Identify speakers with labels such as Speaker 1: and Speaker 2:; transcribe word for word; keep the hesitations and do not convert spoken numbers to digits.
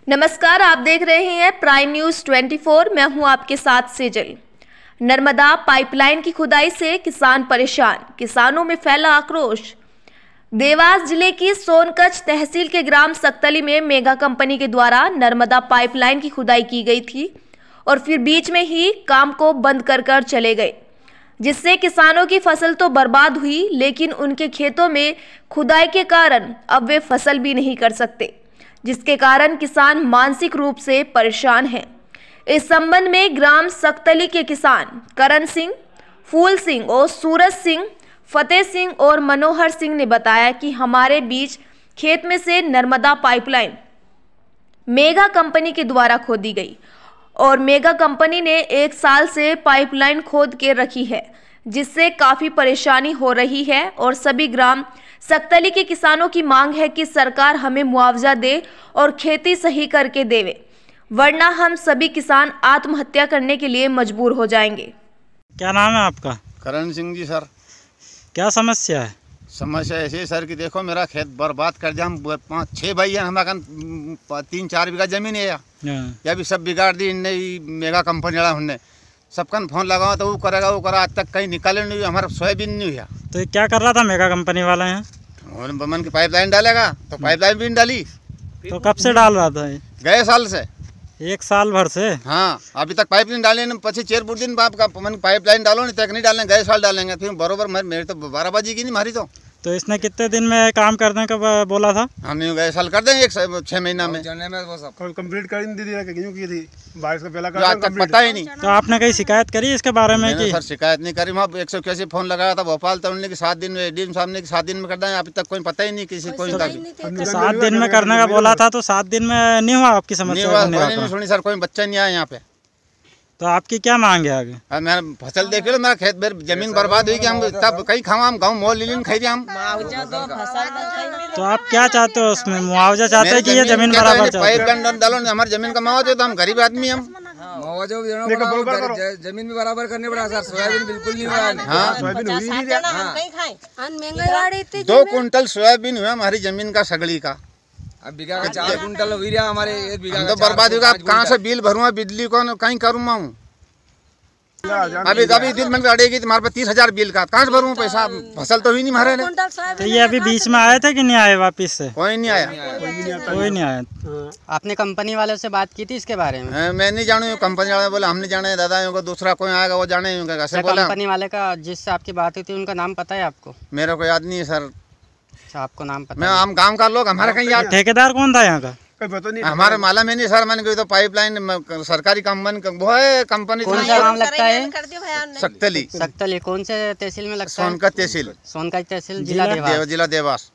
Speaker 1: नमस्कार, आप देख रहे हैं प्राइम न्यूज चौबीस। मैं हूं आपके साथ सेजल। नर्मदा पाइपलाइन की खुदाई से किसान परेशान, किसानों में फैला आक्रोश। देवास जिले की सोनकच्छ तहसील के ग्राम सक्तली में मेगा कंपनी के द्वारा नर्मदा पाइपलाइन की खुदाई की गई थी और फिर बीच में ही काम को बंद कर कर चले गए, जिससे किसानों की फसल तो बर्बाद हुई, लेकिन उनके खेतों में खुदाई के कारण अब वे फसल भी नहीं कर सकते, जिसके कारण किसान मानसिक रूप से परेशान हैं। इस संबंध में ग्राम सक्तली के किसान करण सिंह, फूल सिंह और सूरज सिंह, फतेह सिंह और मनोहर सिंह ने बताया कि हमारे बीच खेत में से नर्मदा पाइपलाइन मेगा कंपनी के द्वारा खोदी गई और मेगा कंपनी ने एक साल से पाइपलाइन खोद के रखी है, जिससे काफ़ी परेशानी हो रही है और सभी ग्राम सक्तली के किसानों की मांग है कि सरकार हमें मुआवजा दे और खेती सही करके देवे, वरना हम सभी किसान आत्महत्या करने के लिए मजबूर हो जाएंगे।
Speaker 2: क्या नाम है आपका?
Speaker 3: करण सिंह जी। सर,
Speaker 2: क्या समस्या है?
Speaker 3: समस्या ऐसी है सर कि देखो मेरा खेत बर्बाद कर दिया। हम पाँच छः भाई हैं, हमारा तीन चार बीघा जमीन है, या भी सब बिगाड़ दी इनने, मेगा कंपनी वाला उनने सबका फोन लगाओ तो वो करेगा वो करा, आज तक कहीं निकाले नहीं, हमारा सोयाबीन नहीं हुआ।
Speaker 2: तो ये क्या कर रहा था मेगा कंपनी वाला यहाँ?
Speaker 3: बमन की पाइपलाइन डालेगा तो पाइपलाइन भी नहीं डाली।
Speaker 2: तो कब से डाल रहा था ये?
Speaker 3: गए साल से।
Speaker 2: एक साल भर से?
Speaker 3: हाँ, अभी तक पाइप नहीं डाले। पची चेर बुर दिन बाप का पाइपलाइन डालो, नहीं तक नहीं डालेंगे, गए साल डालेंगे। फिर बरोबर मेरे तो बारह बजी की नहीं मारी। तो
Speaker 2: तो इसने कितने दिन में काम करने का बोला था?
Speaker 3: हम गए साल कर देंगे, एक छह महीना में
Speaker 4: कंप्लीट कर दी थी, बारिश का पहला
Speaker 3: आज तक पता ही नहीं।
Speaker 2: तो आपने कहीं शिकायत करी इसके बारे में? कि
Speaker 3: सर शिकायत नहीं करी। वहाँ एक सौ इक्यासी फोन लगाया था भोपाल, तो उन्होंने सात दिन में डीएम साहब ने सात दिन में कर दें, अभी तक कोई पता ही नहीं किसी कोई।
Speaker 2: तो सात दिन में करने का बोला था, तो सात दिन में नहीं हुआ आपकी समस्या?
Speaker 3: नहीं सुनी सर, कोई बच्चा नहीं आया यहाँ पे।
Speaker 2: तो आपकी क्या मांग है आगे?
Speaker 3: अब मेरा फसल देख लो, मेरा खेत मेरी जमीन बर्बाद हुई कि हम तब कहीं खावा, हम गाँव मोल लीन खाई हम।
Speaker 2: तो आप क्या चाहते हो उसमें? मुआवजा चाहते हैं कि ये जमीन बराबर चाहते हैं?
Speaker 3: पाइपलाइन डालो, हमारी जमीन का मुआवजा, तो हम गरीब आदमी हम
Speaker 5: मुआवजा जमीन भी बराबर करने पड़ा सर। सोयाबीन बिल्कुल नहीं हुआ।
Speaker 3: हाँ,
Speaker 5: सोयाबीन
Speaker 3: दो कुंटल सोयाबीन हुआ हमारी जमीन का, सगड़ी का।
Speaker 5: अब बीघा का चार कुंटल हो रहा हमारे, एक बीघा
Speaker 3: तो बर्बाद होगा। अब कहाँ से बिल भरूँगा बिजली को, कहीं करूँ मैं? अभी अभी दिन में अड़ेगी तुम्हारे पास तीस हजार बिल का, कहाँ से भरूँ पैसा? फसल तो ही नहीं मारे।
Speaker 2: तो ये अभी बीच में आए थे कि नहीं आए वापिस से?
Speaker 3: कोई नहीं आया,
Speaker 2: कोई नहीं आया।
Speaker 6: आपने कंपनी वालों से बात की थी इसके बारे में?
Speaker 3: मैं नहीं जानू, कंपनी वाले बोला हम नहीं जाने दादा, को दूसरा कोई आएगा वो जाने।
Speaker 6: कंपनी वाले का जिससे आपकी बात हुई थी उनका नाम पता है आपको?
Speaker 3: मेरे को याद नहीं है सर।
Speaker 6: आपको नाम पता?
Speaker 3: मैं हम गांव का लोग, हमारे कहीं याद।
Speaker 2: ठेकेदार कौन था यहाँ का?
Speaker 4: पता नहीं,
Speaker 3: हमारे माला में नहीं सर। मैंने कही तो पाइपलाइन सरकारी कंपनी वो है, कंपनी।
Speaker 6: कौन सा नाम लगता है?
Speaker 3: सक्तली।
Speaker 6: सक्तली कौन से तहसील में लगता है?
Speaker 3: सोनकच्छ तहसील।
Speaker 6: सोनकच्छ तहसील, जिला देवास।
Speaker 3: जिला देवास।